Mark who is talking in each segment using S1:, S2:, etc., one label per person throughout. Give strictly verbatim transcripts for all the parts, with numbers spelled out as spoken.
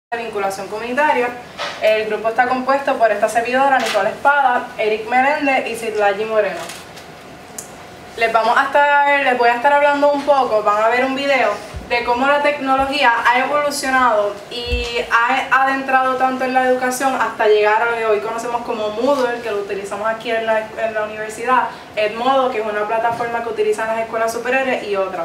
S1: de vinculación comunitaria. El grupo está compuesto por esta servidora, Nicole Espada, Eric Meléndez y Citlali Moreno. Les, vamos a estar, les voy a estar hablando un poco, van a ver un video de cómo la tecnología ha evolucionado y ha adentrado tanto en la educación hasta llegar a lo que hoy conocemos como Moodle, que lo utilizamos aquí en la, en la universidad, Edmodo, que es una plataforma que utilizan las escuelas superiores, y otras.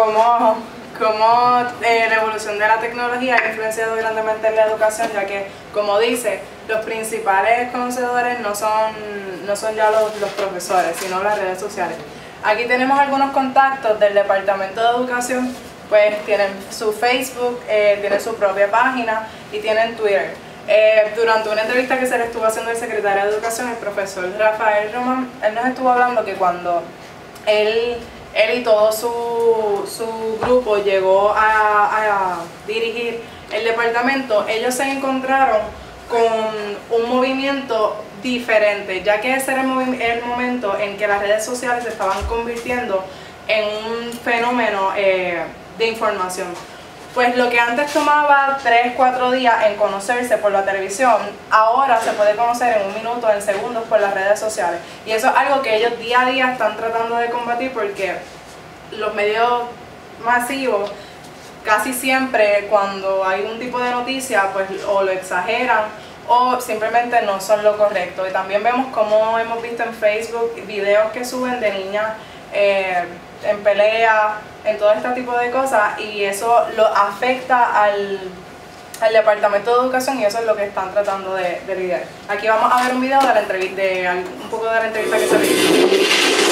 S1: cómo, cómo eh, la evolución de la tecnología ha influenciado grandemente en la educación, ya que, como dice, los principales conocedores no son, no son ya los, los profesores, sino las redes sociales. Aquí tenemos algunos contactos del Departamento de Educación, pues tienen su Facebook, eh, tienen su propia página y tienen Twitter. Eh, durante una entrevista que se le estuvo haciendo el secretario de Educación, el profesor Rafael Román, él nos estuvo hablando que cuando él, él y todo su, su grupo llegó a, a dirigir el departamento, ellos se encontraron con un movimiento diferente, ya que ese era el, el momento en que las redes sociales se estaban convirtiendo en un fenómeno eh, de información. Pues lo que antes tomaba tres, cuatro días en conocerse por la televisión, ahora se puede conocer en un minuto, en segundos por las redes sociales. Y eso es algo que ellos día a día están tratando de combatir, porque los medios masivos casi siempre cuando hay un tipo de noticia pues o lo exageran o simplemente no son lo correcto. Y también vemos como hemos visto en Facebook videos que suben de niñas eh, en pelea, en todo este tipo de cosas, y eso lo afecta al, al Departamento de Educación, y eso es lo que están tratando de, de lidiar. Aquí vamos a ver un video de la entrevista, de un poco de la entrevista que se le hizo.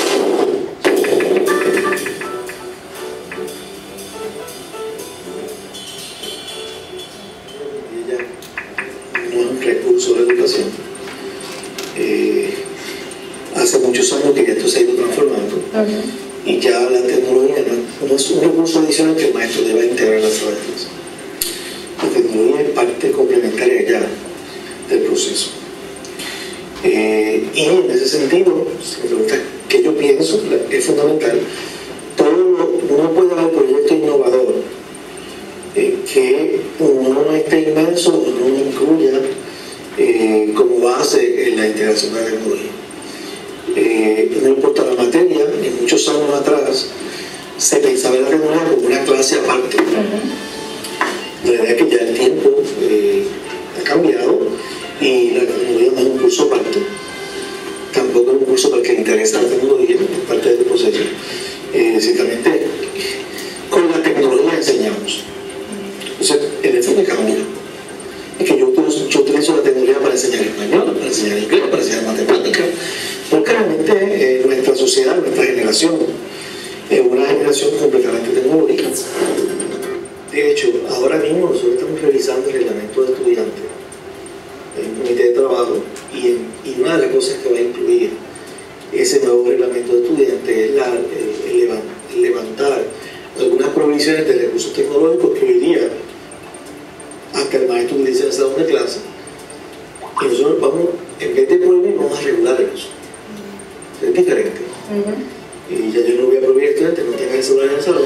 S2: Un recurso de educación. Eh, hace muchos años que ya esto se ha ido transformando. Uh-huh. Y ya la tecnología no, no es un recurso adicional que el maestro deba integrar en la sala de clase. La tecnología es parte complementaria ya del proceso. Eh, y en ese sentido, si me preguntas qué yo pienso, es fundamental. Todo lo, uno puede dar proyecto innovador eh, que no esté inmerso o no incluya eh, como base en la integración de la tecnología. Eh, no importa la materia, en muchos años atrás se pensaba en la tecnología como una clase aparte. Uh-huh. La idea es que ya el tiempo eh, ha cambiado y la tecnología no es un curso aparte, tampoco es un curso para el que le interesa la tecnología, es parte del proceso. Eh, ciertamente con la tecnología enseñamos. Entonces el enfoque cambia. Es que yo utilizo, yo utilizo la tecnología para enseñar español, para enseñar inglés, para enseñar matemáticas, porque realmente eh, nuestra sociedad, nuestra generación, es una generación completamente tecnológica. De hecho, ahora mismo nosotros estamos revisando el reglamento de estudiantes en un comité de trabajo, y, en, y una de las cosas que va a incluir ese nuevo reglamento de estudiantes es la, el, el levantar algunas provisiones de recursos tecnológicos que hoy día hasta el maestro utiliza en el salón de clase, y nosotros vamos, en vez de prohibir, vamos a regular el uso. Es diferente. Uh-huh. Y ya yo no voy a prohibir a estudiantes que no tengan el celular en el salón.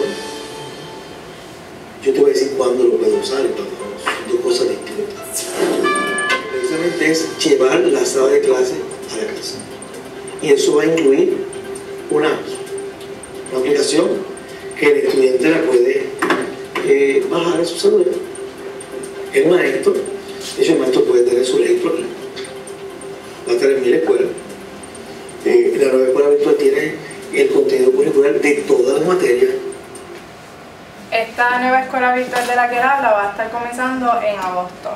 S2: Yo te voy a decir cuándo lo puedo usar y cuándo no. Son dos cosas distintas. Precisamente es llevar la sala de clase a la casa. Y eso va a incluir una, una aplicación que el estudiante la puede eh, bajar en su celular. El maestro, de hecho el maestro puede tener su registro aquí. Va a estar en mil escuelas. Eh, la nueva escuela virtual tiene el contenido curricular de todas las materias.
S1: Esta nueva escuela virtual de la que él habla va a estar comenzando en agosto.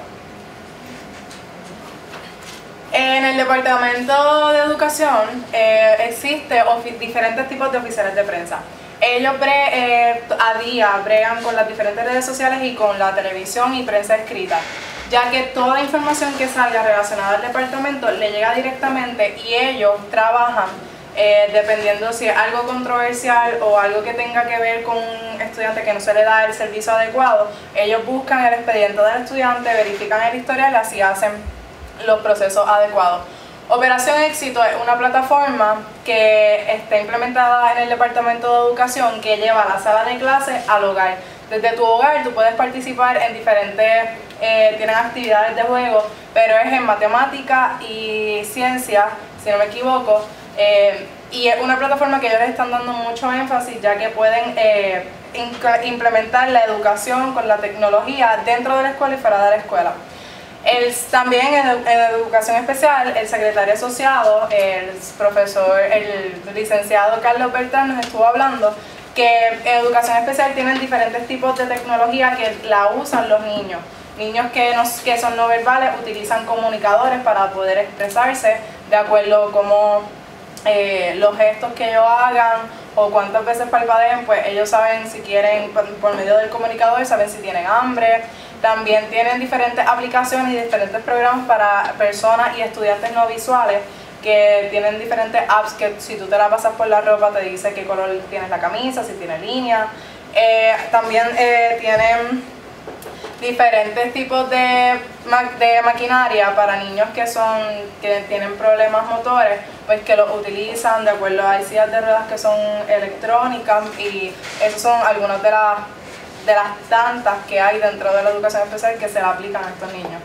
S1: En el Departamento de Educación eh, existe diferentes tipos de oficiales de prensa. Ellos bre eh, a día bregan con las diferentes redes sociales y con la televisión y prensa escrita, ya que toda información que salga relacionada al departamento le llega directamente, y ellos trabajan eh, dependiendo si es algo controversial o algo que tenga que ver con un estudiante que no se le da el servicio adecuado. Ellos buscan el expediente del estudiante, verifican el historial y así hacen los procesos adecuados. Operación Éxito es una plataforma que está implementada en el Departamento de Educación que lleva la sala de clase al hogar. Desde tu hogar tú puedes participar en diferentes, eh, tienen actividades de juego, pero es en matemática y ciencia, si no me equivoco, eh, y es una plataforma que ellos les están dando mucho énfasis, ya que pueden eh, implementar la educación con la tecnología dentro de la escuela y fuera de la escuela. El, también en, en educación especial, el secretario asociado, el profesor, el licenciado Carlos Bertrán, nos estuvo hablando que en educación especial tienen diferentes tipos de tecnología que la usan los niños. Niños que, no, que son no verbales utilizan comunicadores para poder expresarse de acuerdo a cómo eh, los gestos que ellos hagan o cuántas veces parpadeen, pues ellos saben si quieren, por, por medio del comunicador, saben si tienen hambre. También tienen diferentes aplicaciones y diferentes programas para personas y estudiantes no visuales que tienen diferentes apps que si tú te la pasas por la ropa te dice qué color tienes la camisa, si tiene línea. Eh, también eh, tienen diferentes tipos de, ma de maquinaria para niños que son que tienen problemas motores, pues que los utilizan de acuerdo a sillas de ruedas que son electrónicas, y esas son algunas de las de las tantas que hay dentro de la educación especial que se le aplican a estos niños.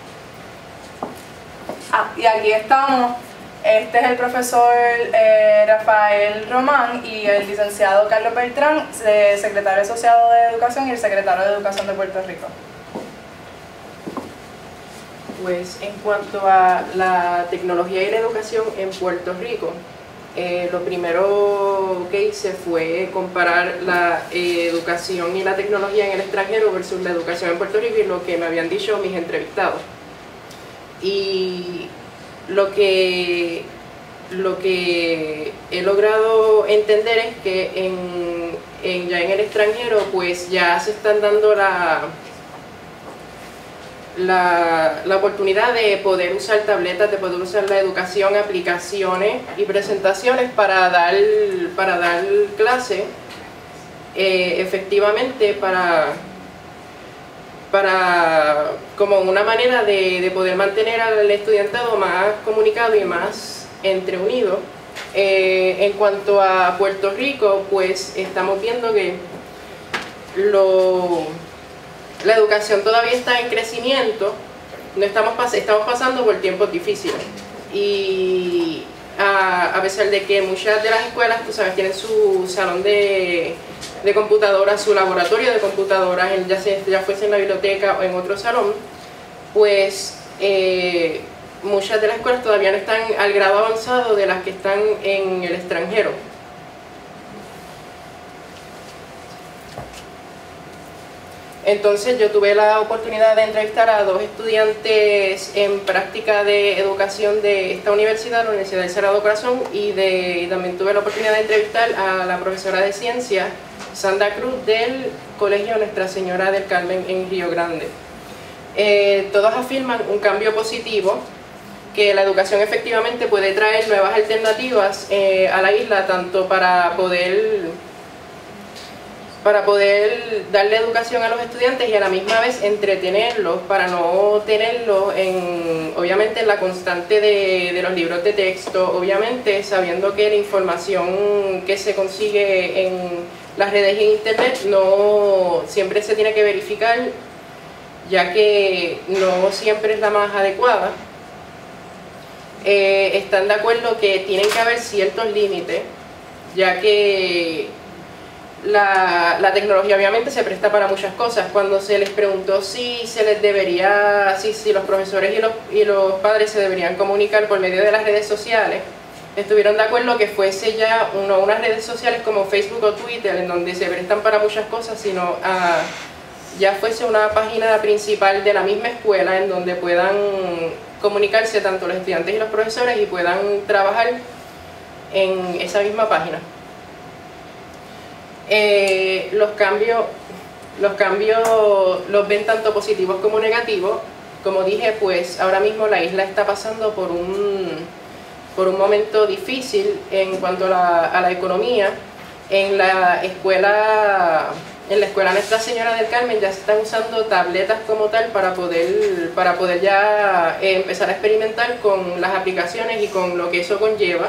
S1: Ah, y aquí estamos. Este es el profesor eh, Rafael Román y el licenciado Carlos Beltrán, eh, secretario asociado de Educación y el secretario de Educación de Puerto Rico.
S3: Pues en cuanto a la tecnología y la educación en Puerto Rico, eh, lo primero que hice fue comparar la eh, educación y la tecnología en el extranjero versus la educación en Puerto Rico y lo que me habían dicho mis entrevistados. Y lo que, lo que he logrado entender es que en, en, ya en el extranjero pues ya se están dando la, la, la oportunidad de poder usar tabletas, de poder usar la educación, aplicaciones y presentaciones para dar, para dar clase eh, efectivamente para... para como una manera de, de poder mantener al estudiantado más comunicado y más entreunido. Eh, en cuanto a Puerto Rico, pues estamos viendo que lo, la educación todavía está en crecimiento, no estamos, pas estamos pasando por tiempos difíciles. Y a, a pesar de que muchas de las escuelas, tú sabes, tienen su salón de... de computadoras, su laboratorio de computadoras, ya, sea, ya fuese en la biblioteca o en otro salón, pues eh, muchas de las escuelas todavía no están al grado avanzado de las que están en el extranjero. Entonces yo tuve la oportunidad de entrevistar a dos estudiantes en práctica de educación de esta universidad, la Universidad del Sagrado Corazón, y, de, y también tuve la oportunidad de entrevistar a la profesora de ciencias, Sandra Cruz, del Colegio Nuestra Señora del Carmen en Río Grande. Eh, todos afirman un cambio positivo, que la educación efectivamente puede traer nuevas alternativas eh, a la isla, tanto para poder, para poder darle educación a los estudiantes y a la misma vez entretenerlos, para no tenerlos en, obviamente, en la constante de, de los libros de texto, obviamente sabiendo que la información que se consigue en las redes en internet no siempre se tiene que verificar, ya que no siempre es la más adecuada. Eh, están de acuerdo que tienen que haber ciertos límites, ya que la, la tecnología obviamente se presta para muchas cosas. Cuando se les preguntó si se les debería, si, si los profesores y los, y los padres se deberían comunicar por medio de las redes sociales, estuvieron de acuerdo que fuese ya no unas redes sociales como Facebook o Twitter, en donde se prestan para muchas cosas, sino a, ya fuese una página principal de la misma escuela en donde puedan comunicarse tanto los estudiantes y los profesores y puedan trabajar en esa misma página. Eh, los cambios, los cambios los ven tanto positivos como negativos. Como dije, pues ahora mismo la isla está pasando por un por un momento difícil en cuanto a la, a la economía. En la escuela en la escuela Nuestra Señora del Carmen ya se están usando tabletas como tal para poder, para poder ya eh, empezar a experimentar con las aplicaciones y con lo que eso conlleva.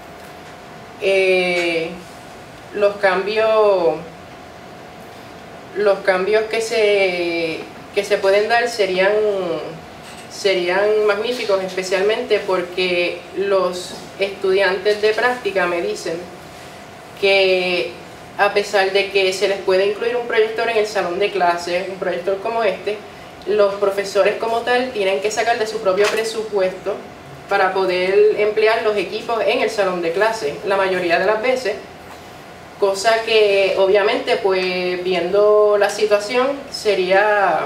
S3: Eh, los cambios los cambios que se, que se pueden dar serían serían magníficos, especialmente porque los estudiantes de práctica me dicen que a pesar de que se les puede incluir un proyector en el salón de clases, un proyector como este, los profesores como tal tienen que sacar de su propio presupuesto para poder emplear los equipos en el salón de clases. La mayoría de las veces cosa que obviamente pues viendo la situación sería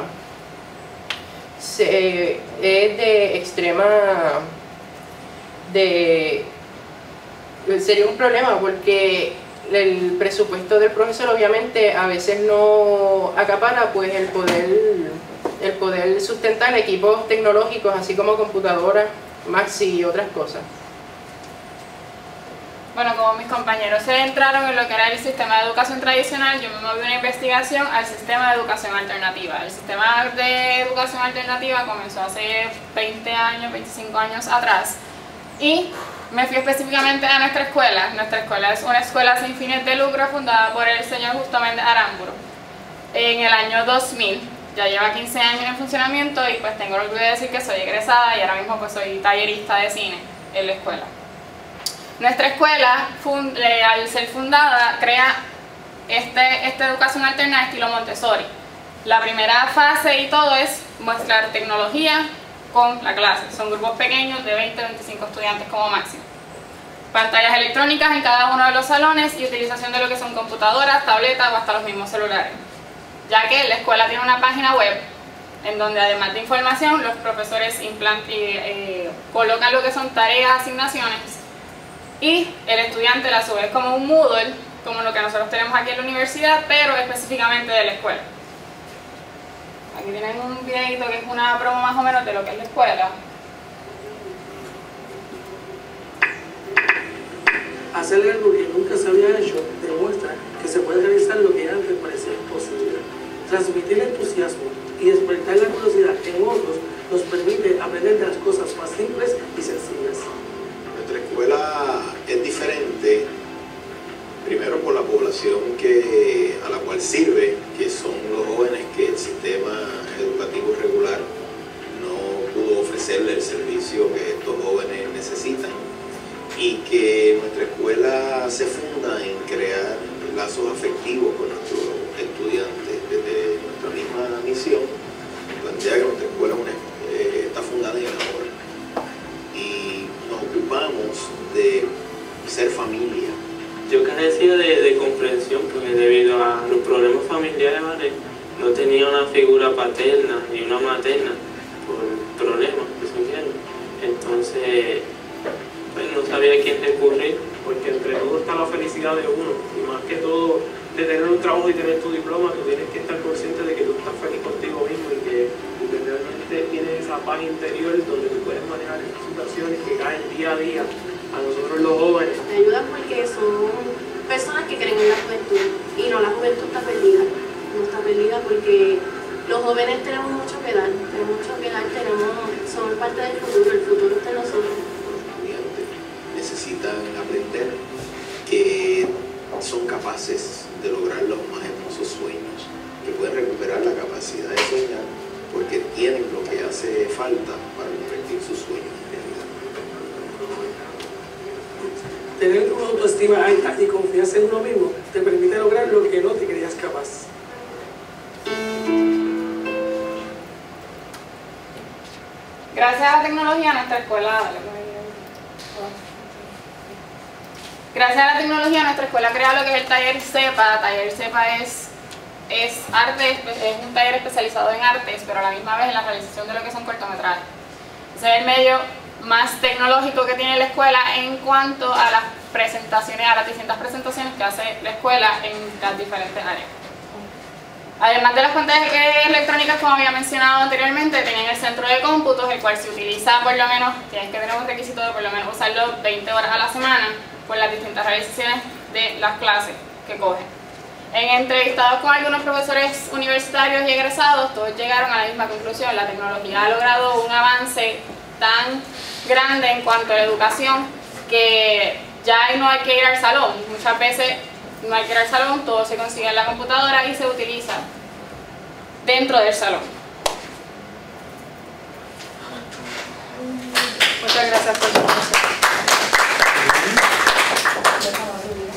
S3: se, es de extrema de sería un problema porque el presupuesto del profesor obviamente a veces no acapara pues el poder el poder sustentar equipos tecnológicos así como computadoras, Maxi y otras cosas.
S4: Bueno, como mis compañeros se entraron en lo que era el sistema de educación tradicional, yo me moví una investigación al sistema de educación alternativa. El sistema de educación alternativa comenzó hace veinte años, veinticinco años atrás y me fui específicamente a nuestra escuela. Nuestra escuela es una escuela sin fines de lucro fundada por el señor Justo Méndez Aramburu en el año dos mil. Ya lleva quince años en funcionamiento y pues tengo el orgullo de decir que soy egresada y ahora mismo pues soy tallerista de cine en la escuela. Nuestra escuela, fund, eh, al ser fundada, crea este, esta educación alterna estilo Montessori. La primera fase y todo es mostrar tecnología con la clase. Son grupos pequeños de veinte a veinticinco estudiantes como máximo. Pantallas electrónicas en cada uno de los salones y utilización de lo que son computadoras, tabletas o hasta los mismos celulares. Ya que la escuela tiene una página web en donde además de información los profesores implant, eh, eh, colocan lo que son tareas, asignaciones y el estudiante la sube como un Moodle, como lo que nosotros tenemos aquí en la universidad, pero específicamente de la escuela. Aquí tienen un videito que es una promo más o menos de lo que es la escuela.
S5: Hacer algo que nunca se había hecho demuestra que se puede realizar lo que antes parecía imposible. Transmitir entusiasmo y despertar la curiosidad en otros nos permite aprender de las cosas más simples y sencillas.
S2: Nuestra escuela es diferente, primero por la población que, a la cual sirve, que son los jóvenes que el sistema educativo regular no pudo ofrecerle el servicio que estos jóvenes necesitan, y que nuestra escuela se funda en crear lazos afectivos con nuestros estudiantes. Desde nuestra misma misión plantea que nuestra escuela una, eh, está fundada en el amor y nos ocupamos de ser familia.
S6: Yo carecía de, de comprensión porque debido a los problemas familiares, ¿vale? No tenía una figura paterna ni una materna por problemas que surgieron. Entonces pues no sabía a quién recurrir, porque entre todo está la felicidad de uno y más que todo de tener un trabajo y tener tu diploma, tú tienes que estar consciente de que tú estás feliz contigo mismo y que, y que realmente tienes esa paz interior donde tú puedes manejar estas situaciones que caen día a día a nosotros los jóvenes.
S7: Me ayudan porque son personas que creen en la juventud y no, la juventud está perdida, no está perdida porque los jóvenes tenemos mucho que dar, tenemos mucho que dar, tenemos, somos parte del futuro, el futuro está en nosotros.
S2: Necesitan aprender que son capaces de lograr los más hermosos sueños, que pueden recuperar la capacidad de soñar porque tienen lo que hace falta para convertir sus sueños en realidad.
S5: Tener una autoestima alta y confianza en uno mismo te permite lograr lo que no te creías capaz.
S4: Gracias a la tecnología, nuestra escuela... Gracias a la tecnología, nuestra escuela crea lo que es el taller CEPA. Taller CEPA es, es arte, es un taller especializado en artes, pero a la misma vez en la realización de lo que son cortometrajes. Ese es el medio más tecnológico que tiene la escuela en cuanto a las presentaciones, a las distintas presentaciones que hace la escuela en las diferentes áreas. Además de las pantallas electrónicas, como había mencionado anteriormente, tienen el centro de cómputos, el cual se utiliza por lo menos, tienes que tener un requisito de por lo menos usarlo veinte horas a la semana por las distintas realizaciones de las clases que cogen. En entrevistados con algunos profesores universitarios y egresados, todos llegaron a la misma conclusión: la tecnología ha logrado un avance tan grande en cuanto a la educación que ya no hay que ir al salón. Muchas veces no hay que ir al salón, todo se consigue en la computadora y se utiliza dentro del salón.
S1: Muchas gracias por su atención.